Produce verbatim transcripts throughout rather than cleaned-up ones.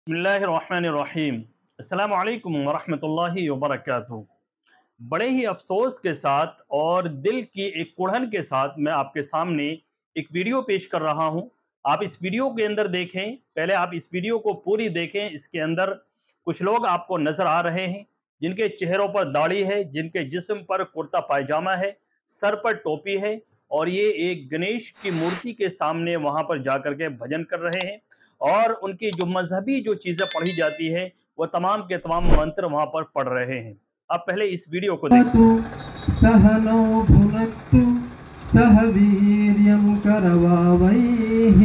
बिस्मिल्लाहिर्रहमानिर्रहीम। अस्सलामु अलैकुम वरहमतुल्लाहि वबरकातुहू। बड़े ही अफसोस के साथ और दिल की एक कुढ़न के साथ मैं आपके सामने एक वीडियो पेश कर रहा हूं। आप इस वीडियो के अंदर देखें, पहले आप इस वीडियो को पूरी देखें। इसके अंदर कुछ लोग आपको नजर आ रहे हैं जिनके चेहरों पर दाढ़ी है, जिनके जिस्म पर कुर्ता पायजामा है, सर पर टोपी है और ये एक गणेश की मूर्ति के सामने वहां पर जाकर के भजन कर रहे हैं और उनकी जो मजहबी जो चीजें पढ़ी जाती है वो तमाम के तमाम मंत्र वहां पर पढ़ रहे हैं। आप पहले इस वीडियो को देखें। सहनो भुनक्तु सह वीर्यं करवावैः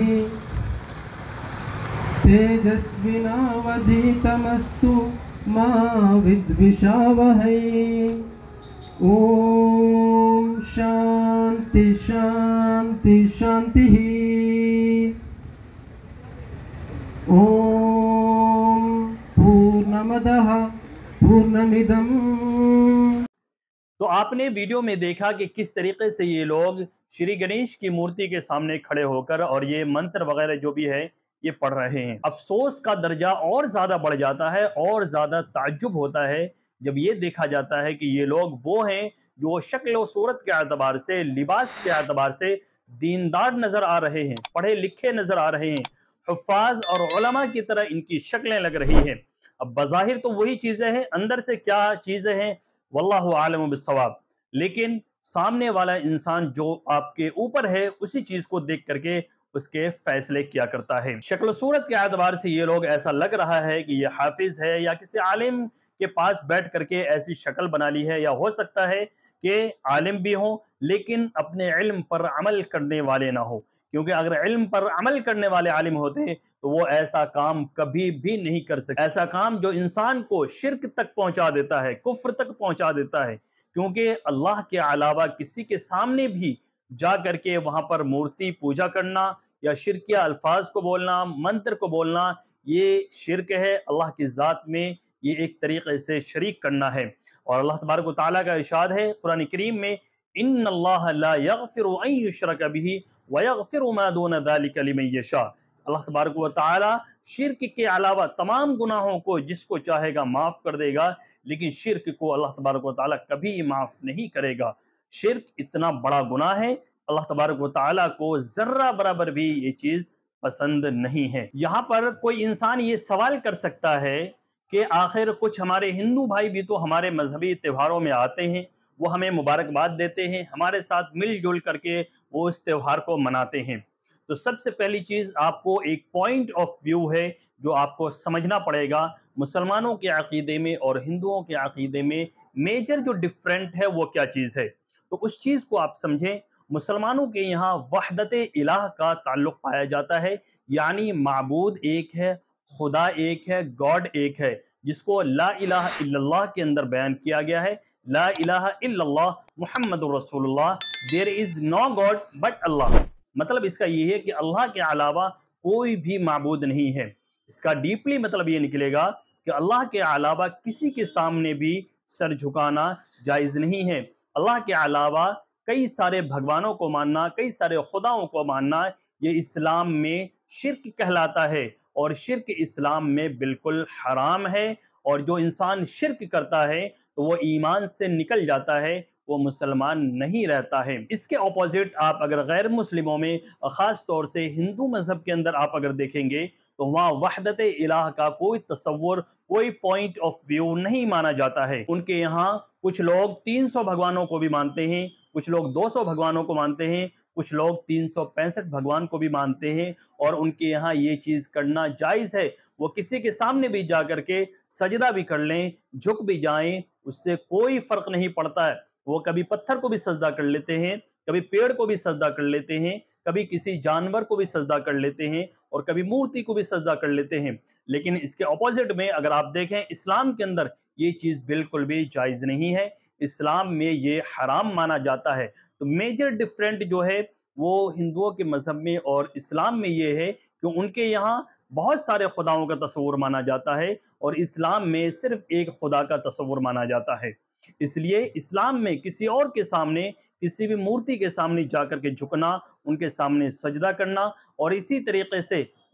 तेजस्विनावधीतमस्तु मा विद्विषावहै। ओम शांति शांति शांति। ओम पूर्णमदः पूर्णमिदं। तो आपने वीडियो में देखा कि किस तरीके से ये लोग श्री गणेश की मूर्ति के सामने खड़े होकर और ये मंत्र वगैरह जो भी है ये पढ़ रहे हैं। अफसोस का दर्जा और ज्यादा बढ़ जाता है और ज्यादा ताज्जुब होता है जब ये देखा जाता है कि ये लोग वो हैं जो शक्ल और सूरत के एतबार से, लिबास के एतबार से दीनदार नजर आ रहे हैं, पढ़े लिखे नजर आ रहे हैं, हुफ्फाज और उलमा की तरह इनकी शक्लें लग रही हैं। अब बज़ाहिर तो वही चीजें हैं, अंदर से क्या चीजें हैं वल्लाहु आलम बिस्सवाब। लेकिन सामने वाला इंसान जो आपके ऊपर है उसी चीज को देख करके उसके फैसले किया करता है। शक्ल सूरत के एतबार से ये लोग ऐसा लग रहा है कि ये हाफिज है या किसी आलिम के पास बैठ करके ऐसी शक्ल बना ली है, या हो सकता है कि आलिम भी हो लेकिन अपने इल्म पर अमल करने वाले ना हो, क्योंकि अगर इल्म पर अमल करने वाले आलिम होते तो वो ऐसा काम कभी भी नहीं कर सकते। ऐसा काम जो इंसान को शिर्क तक पहुंचा देता है, कुफ्र तक पहुंचा देता है, क्योंकि अल्लाह के अलावा किसी के सामने भी जा करके वहां पर मूर्ति पूजा करना या शिरकिया अल्फाज को बोलना, मंत्र को बोलना, ये शिरक है। अल्लाह की ज़ात में ये एक तरीके से शरीक करना है। और अल्लाह तबारक व तआला का इरशाद है कुरान करीम में, इन्नल्लाह ला यगफिरु अन युशरक बिही व यगफिरु मा दून ज़ालिका लिमन यशा। अल्लाह तबारक व तआला शिर्क के अलावा तमाम गुनाहों को जिसको चाहेगा माफ कर देगा, लेकिन शिर्क को अल्लाह तबारक व तआला कभी माफ नहीं करेगा। शिर्क इतना बड़ा गुनाह है, अल्लाह तबारक व तआला को जर्रा बराबर भी ये चीज पसंद नहीं है। यहाँ पर कोई इंसान ये सवाल कर सकता है कि आखिर कुछ हमारे हिंदू भाई भी तो हमारे मजहबी त्योहारों में आते हैं, वो हमें मुबारकबाद देते हैं, हमारे साथ मिलजुल करके वो इस त्योहार को मनाते हैं। तो सबसे पहली चीज आपको एक पॉइंट ऑफ व्यू है जो आपको समझना पड़ेगा। मुसलमानों के अकीदे में और हिंदुओं के अकीदे में मेजर जो डिफरेंट है वो क्या चीज है, तो उस चीज को आप समझें। मुसलमानों के यहाँ वहदत इलाह का ताल्लुक पाया जाता है, यानी माबूद एक है, खुदा एक है, गॉड एक है, जिसको ला इलाहा इल्लल्लाह के अंदर बयान किया गया है। ला इलाहा इल्लल्लाह मुहम्मदुर रसूलुल्लाह, there is no God but Allah. मतलब इसका ये है कि अल्लाह के अलावा कोई भी माबूद नहीं है। इसका डीपली मतलब ये निकलेगा कि अल्लाह के अलावा किसी के सामने भी सर झुकाना जायज़ नहीं है। अल्लाह के अलावा कई सारे भगवानों को मानना, कई सारे खुदाओं को मानना, ये इस्लाम में शिर्क कहलाता है और शिर्क इस्लाम में बिल्कुल हराम है। और जो इंसान शिर्क करता है तो वो ईमान से निकल जाता है, वो मुसलमान नहीं रहता है। इसके ऑपोजिट आप अगर गैर मुस्लिमों में, ख़ास तौर से हिंदू मज़हब के अंदर आप अगर देखेंगे तो वहाँ वहदत इलाह का कोई तसव्वुर, कोई पॉइंट ऑफ व्यू नहीं माना जाता है। उनके यहाँ कुछ लोग तीन सौ भगवानों को भी मानते हैं, कुछ लोग दो सौ भगवानों को मानते हैं, कुछ लोग तीन सौ पैंसठ भगवान को भी मानते हैं। और उनके यहाँ ये चीज़ करना जायज़ है, वो किसी के सामने भी जा करके सजदा भी कर लें, झुक भी जाएं, उससे कोई फ़र्क नहीं पड़ता है। वो कभी पत्थर को भी सजदा कर लेते हैं, कभी पेड़ को भी सजदा कर लेते हैं, कभी किसी जानवर को भी सजदा कर लेते हैं और कभी मूर्ति को भी सजदा कर लेते हैं। लेकिन इसके ऑपोजिट में अगर आप देखें, इस्लाम के अंदर ये चीज़ बिल्कुल भी जायज़ नहीं है, इस्लाम में ये हराम माना जाता है। तो मेजर डिफरेंट जो है वो हिंदुओं के मजहब में और इस्लाम में ये है कि उनके यहाँ बहुत सारे खुदाओं का तस्वुर माना जाता है और इस्लाम में सिर्फ एक खुदा का तस्वुर माना जाता है। इसलिए इस्लाम में किसी और के सामने, किसी भी मूर्ति के सामने जाकर के झुकना, उनके सामने सजदा करना और इसी तरीके से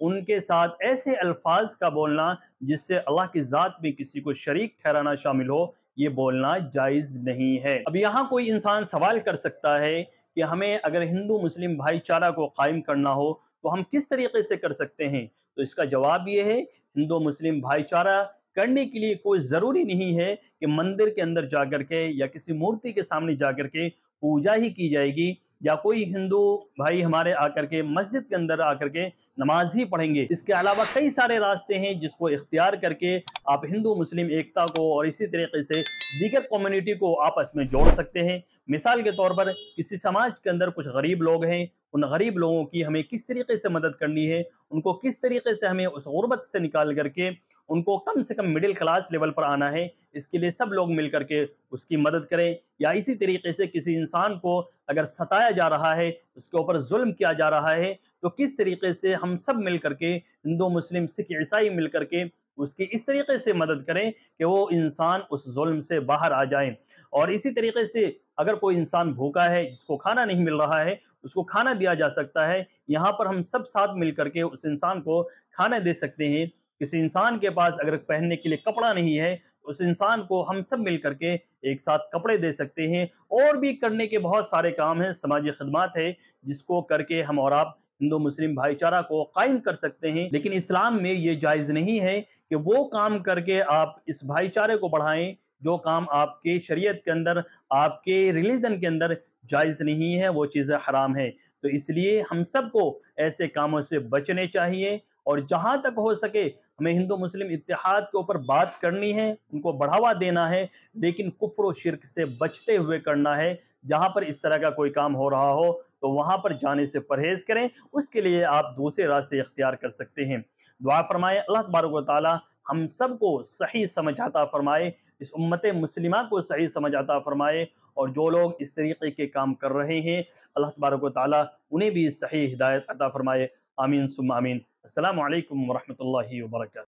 ان کے ساتھ ایسے الفاظ کا بولنا جس سے اللہ کی ذات میں کسی کو شریک ٹھہرانا شامل ہو، یہ بولنا جائز نہیں ہے۔ اب یہاں کوئی انسان سوال کر سکتا ہے کہ ہمیں اگر ہندو مسلم بھائی چارہ کو قائم کرنا ہو تو ہم کس طریقے سے کر سکتے ہیں؟ تو اس کا جواب یہ ہے، ہندو مسلم بھائی چارہ کرنے کے لیے کوئی ضروری نہیں ہے کہ مندر کے اندر جا کر کے یا کسی مورتی کے سامنے جا کر کے پوجا ہی کی جائے گی، یا کوئی ہندو بھائی ہمارے آ کر کے مسجد کے اندر آ کر کے نماز ہی پڑھیں گے۔ اس کے علاوہ کئی سارے راستے ہیں جس کو اختیار کر کے آپ ہندو مسلم ایکتا کو اور اسی طریقے سے دیگر کمیونٹی کو آپس میں جوڑ سکتے ہیں۔ مثال کے طور پر کسی سماج کے اندر کچھ غریب لوگ ہیں، ان غریب لوگوں کی ہمیں کس طریقے سے مدد کرنی ہے، ان کو کس طریقے سے ہمیں اس غربت سے نکال کر کے ان کو کم سے کم مڈل کلاس لیول پر آنا ہے، اس کے لیے سب لوگ مل کر کے اس کی مدد کریں۔ یا اسی طریقے سے کسی انسان کو اگر ستایا جا رہا ہے، اس کے اوپر ظلم کیا جا رہا ہے، تو کس طریقے سے ہم سب مل کر کے ہندو مسلم سکھ عیسائی مل کر کے اس کی اس طریقے سے مدد کریں کہ وہ انسان اس ظلم سے باہر آ جائیں۔ اور اسی طریقے سے اگر کوئی انسان بھوکا ہے، جس کو کھانا نہیں مل رہا ہے، اس کو کھانا دیا جا سکتا ہے۔ یہاں پر ہم سب ساتھ مل کر کے اس انسان کو کھانا دے سکتے ہیں۔ کسی انسان کے پاس اگر پہننے کے لیے کپڑا نہیں ہے، اس انسان کو ہم سب مل کر کے ایک ساتھ کپڑے دے سکتے ہیں۔ اور بھی کرنے کے بہت سارے کام ہیں، سماجی خدمات ہے جس کو کر کے ہم اور آپ ہندو مسلم بھائی چارہ کو قائم کر سکتے ہیں۔ لیکن اسلام میں یہ جائز نہیں ہے کہ وہ کام کر کے آپ اس بھائی چارے کو بڑھائیں جو کام آپ کے شریعت کے اندر، آپ کے ریلیجن کے اندر جائز نہیں ہے، وہ چیزیں حرام ہیں۔ تو اس لیے ہم سب کو ایسے کاموں سے بچنے چاہیے، اور جہاں تک ہو سکے ہمیں ہندو مسلم اتحاد کے اوپر بات کرنی ہے، ان کو بڑھاوا دینا ہے، لیکن کفر و شرک سے بچتے ہوئے کرنا ہے۔ جہاں پر اس طرح کا کوئی کام ہو رہا ہو تو وہاں پر جانے سے پرہیز کریں، اس کے لیے آپ دوسرے راستے اختیار کر سکتے ہیں۔ دعا فرمائے اللہ تبارک و تعالی ہم سب کو صحیح سمجھ عطا فرمائے، اس امت مسلمہ کو صحیح سمجھ عطا فرمائے، اور جو لوگ اس طریقے کے کام کر رہے ہیں اللہ تبارک و تعالی انہیں بھی صحیح ہدایت عطا فرمائے۔ آمین ثم آمین۔ السلام علیکم ورحمۃ اللہ وبرکاتہ۔